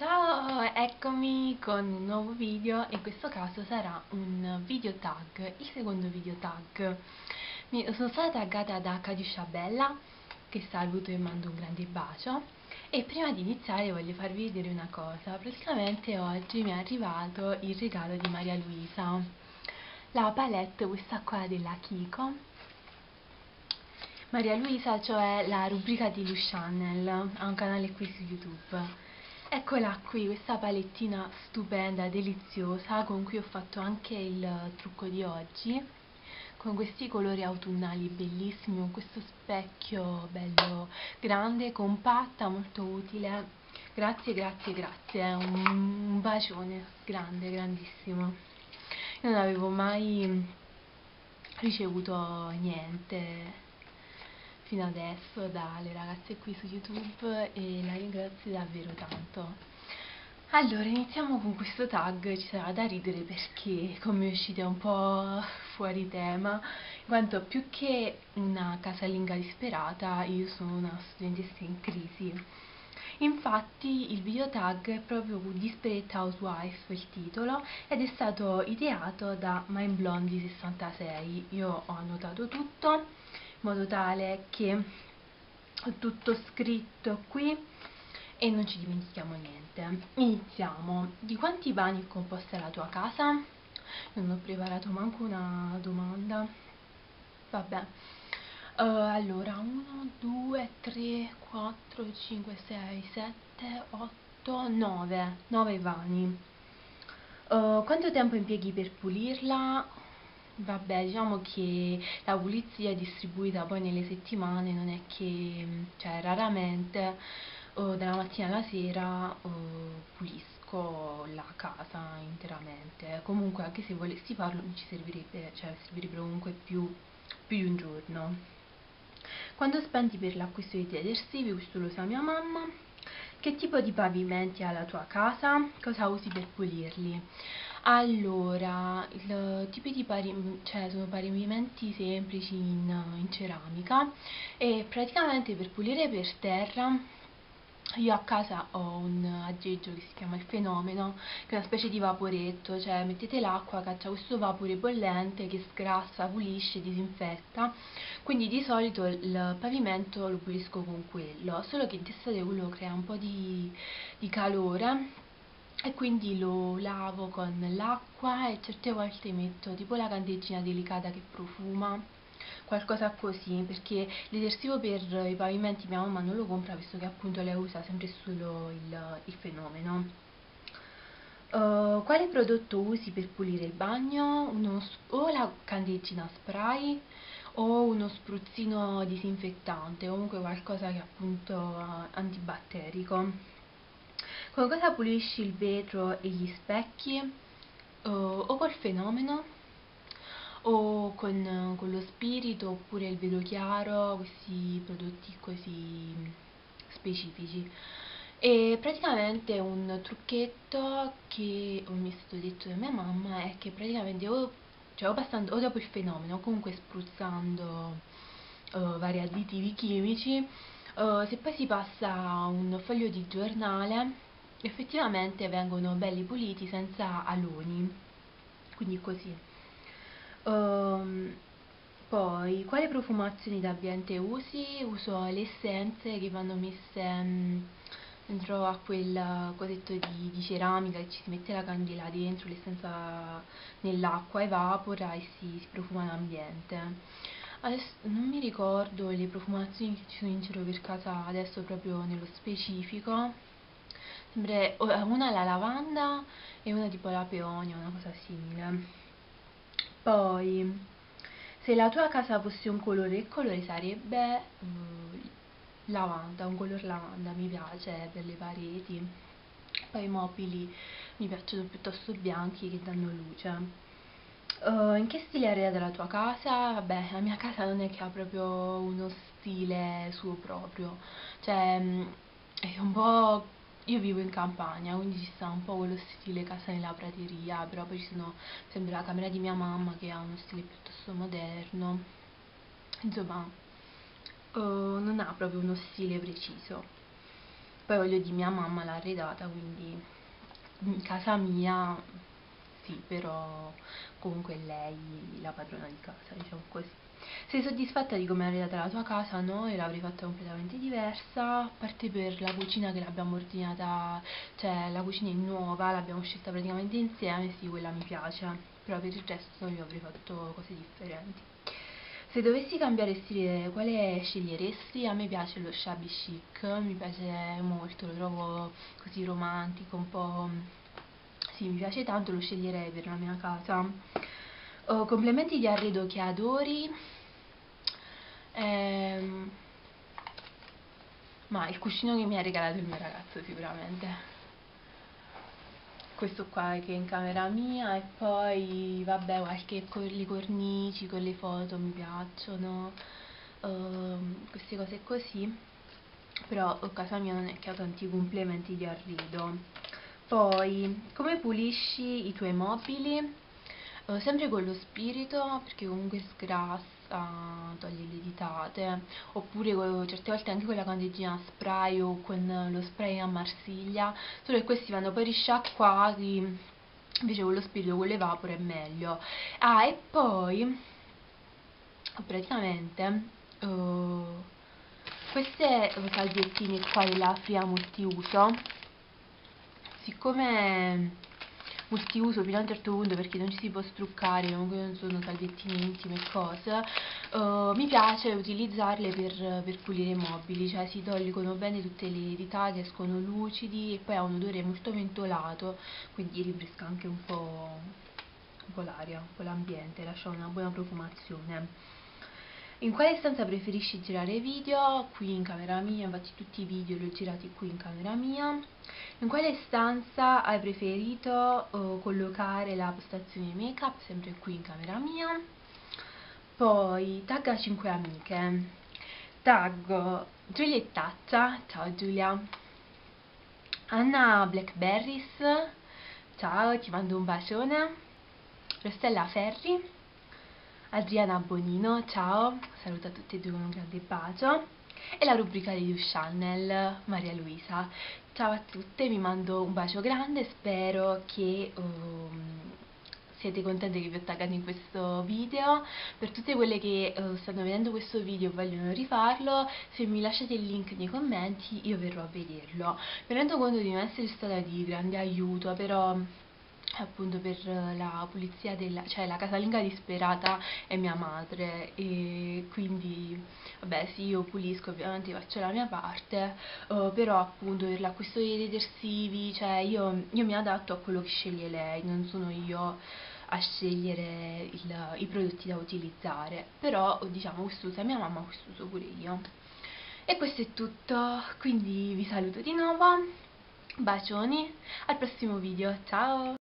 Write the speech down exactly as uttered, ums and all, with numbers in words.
Ciao, eccomi con un nuovo video. In questo caso sarà un video tag, il secondo video tag. Mi, sono stata taggata da Catiuscia Bella, che saluto e mando un grande bacio. E prima di iniziare voglio farvi vedere una cosa. Praticamente oggi mi è arrivato il regalo di Maria Luisa, la palette, questa qua della Kiko. Maria Luisa, cioè la rubrica di Lu Channel, ha un canale qui su YouTube. Eccola qui, questa palettina stupenda, deliziosa, con cui ho fatto anche il trucco di oggi, con questi colori autunnali bellissimi, con questo specchio bello grande, compatta, molto utile. Grazie, grazie, grazie, un, un bacione grande, grandissimo. Io non avevo mai ricevuto niente fino adesso dalle ragazze qui su YouTube e la ringrazio davvero tanto. Allora, iniziamo con questo tag. Ci sarà da ridere perché come uscite un po' fuori tema, in quanto più che una casalinga disperata io sono una studentessa in crisi. Infatti il video tag è proprio Desperate Housewife il titolo, ed è stato ideato da MindBlondie sessantasei. Io ho annotato tutto in modo tale che ho tutto scritto qui e non ci dimentichiamo niente. Iniziamo. Di quanti vani è composta la tua casa? Non ho preparato manco una domanda. Vabbè. Uh, allora, uno, due, tre, quattro, cinque, sei, sette, otto, nove. nove vani. Uh, quanto tempo impieghi per pulirla? Vabbè, diciamo che la pulizia è distribuita poi nelle settimane, non è che, cioè, raramente uh, dalla mattina alla sera uh, pulisco la casa interamente. Comunque, anche se volessi farlo, ci servirebbe, cioè, servirebbe comunque più, più di un giorno. Quando spendi per l'acquisto di detersivi? Questo lo sa mia mamma. Che tipo di pavimenti ha la tua casa? Cosa usi per pulirli? Allora, il tipi di pavimenti, cioè sono pavimenti semplici in, in ceramica, e praticamente per pulire per terra io a casa ho un aggeggio che si chiama il Fenomeno, che è una specie di vaporetto, cioè mettete l'acqua, caccia questo vapore bollente che sgrassa, pulisce, disinfetta. Quindi di solito il pavimento lo pulisco con quello, solo che d'estate quello crea un po' di, di calore e quindi lo lavo con l'acqua, e certe volte metto tipo la candeggina delicata che profuma, qualcosa così, perché il detersivo per i pavimenti mia mamma non lo compra, visto che appunto lei usa sempre solo il, il Fenomeno. Uh, quale prodotto usi per pulire il bagno? Uno, o la candeggina spray o uno spruzzino disinfettante, comunque qualcosa che è appunto uh, antibatterico. Con cosa pulisci il vetro e gli specchi? Uh, o col Fenomeno o con, con lo spirito, oppure il vedo chiaro, questi prodotti così specifici. E praticamente un trucchetto che mi è stato detto da mia mamma è che praticamente o, cioè, o, passando, o dopo il Fenomeno, o comunque spruzzando uh, vari additivi chimici, uh, se poi si passa un foglio di giornale, effettivamente vengono belli puliti senza aloni, quindi così. Um, Poi, quali profumazioni d'ambiente usi? Uso le essenze che vanno messe mm, dentro a quel cosetto di, di ceramica, che ci si mette la candela dentro, l'essenza nell'acqua evapora e si, si profuma l'ambiente. Adesso non mi ricordo le profumazioni che ci sono in giro per casa adesso proprio nello specifico. Sembra una la lavanda e una tipo la peonia, una cosa simile. Poi, se la tua casa fosse un colore, che colore sarebbe? Uh, lavanda, un color lavanda mi piace per le pareti. Poi i mobili mi piacciono piuttosto bianchi, che danno luce. Uh, in che stile arreda la tua casa? Vabbè, la mia casa non è che ha proprio uno stile suo proprio, cioè mm, è un po'. Io vivo in campagna, quindi ci sta un po' quello stile casa nella prateria, però poi ci sono, per esempio, la camera di mia mamma che ha uno stile piuttosto moderno. Insomma, uh, non ha proprio uno stile preciso. poi voglio dire, mia mamma l'ha arredata, quindi in casa mia sì, però comunque è lei la padrona di casa, diciamo così. Sei soddisfatta di come è arredata la tua casa? No, io l'avrei fatta completamente diversa, a parte per la cucina che l'abbiamo ordinata, cioè la cucina è nuova, l'abbiamo scelta praticamente insieme, sì, quella mi piace, però per il resto io avrei fatto cose differenti. Se dovessi cambiare stile, quale sceglieresti? A me piace lo shabby chic, mi piace molto, lo trovo così romantico, un po'... sì, mi piace tanto, lo sceglierei per la mia casa. Oh, complementi di arredo che adori? Ehm, ma il cuscino che mi ha regalato il mio ragazzo sicuramente. Questo qua che è in camera mia e poi vabbè qualche co- le cornici con le foto mi piacciono, ehm, queste cose così, però a casa mia non è che ho tanti complementi di arredo. Poi come pulisci i tuoi mobili? Eh, sempre con lo spirito, perché comunque sgrassa, toglie le ditate, oppure co- certe volte anche con la candeggina a spray o con lo spray a Marsiglia, solo che questi vanno poi risciacquati, invece con lo spirito, con l'evapore è meglio. Ah, e poi praticamente eh, queste salviettine qua della Fria multiuso, siccome multiuso fino a un certo punto perché non ci si può struccare, comunque non sono salviettine intime e cose, uh, mi piace utilizzarle per, per pulire i mobili, cioè si tolgono bene tutte le ritate, escono lucidi e poi ha un odore molto mentolato, quindi rinfresca anche un po', un po' l'aria, un po' l'ambiente, lascia una buona profumazione. In quale stanza preferisci girare video? Qui in camera mia, infatti tutti i video li ho girati qui in camera mia. In quale stanza hai preferito uh, collocare la postazione make up? Sempre qui in camera mia. Poi tagga cinque amiche. Taggo Giuliettaccia, ciao Giulia. Anna Blackberries, ciao, ti mando un bacione. Rossella Ferri. Adriana Bonino, ciao, saluto a tutti e due con un grande bacio. E la rubrica di Channel, Maria Luisa. Ciao a tutte, vi mando un bacio grande, spero che um, siete contenti che vi ho taggato in questo video. Per tutte quelle che uh, stanno vedendo questo video e vogliono rifarlo, se mi lasciate il link nei commenti io verrò a vederlo. Mi rendo conto di non essere stata di grande aiuto, però appunto per la pulizia della, cioè la casalinga disperata è mia madre e quindi vabbè sì, io pulisco, ovviamente faccio la mia parte, uh, però appunto per l'acquisto dei detersivi, cioè io, io mi adatto a quello che sceglie lei, non sono io a scegliere il, i prodotti da utilizzare, però diciamo questo usa mia mamma, questo uso pure io. E questo è tutto, quindi vi saluto di nuovo, bacioni, al prossimo video, ciao!